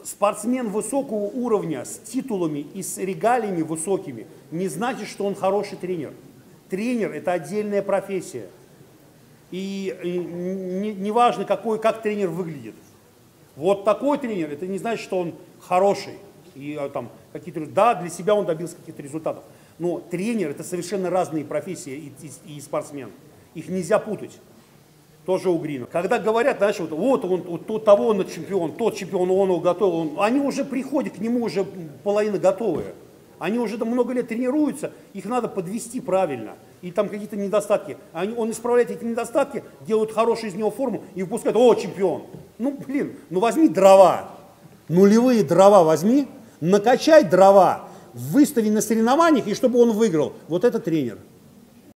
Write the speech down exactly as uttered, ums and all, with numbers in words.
спортсмен высокого уровня с титулами и с регалиями высокими не значит, что он хороший тренер. Тренер – это отдельная профессия. И, и не, не важно, какой, как тренер выглядит. Вот такой тренер – это не значит, что он хороший. И, там, какие-то, да, для себя он добился каких-то результатов. Но тренер – это совершенно разные профессии и, и, и спортсмен. Их нельзя путать. Тоже у Грина. Когда говорят, знаешь, вот, вот он, вот, тот, того он чемпион, тот чемпион, он его готовил, он, они уже приходят к нему уже половина готовые. Они уже там много лет тренируются, их надо подвести правильно. И там какие-то недостатки. Они, он исправляет эти недостатки, делает хорошую из него форму и выпускает, о, чемпион. Ну, блин, ну возьми дрова, нулевые дрова возьми, накачай дрова, выстави на соревнованиях, и чтобы он выиграл. Вот это тренер.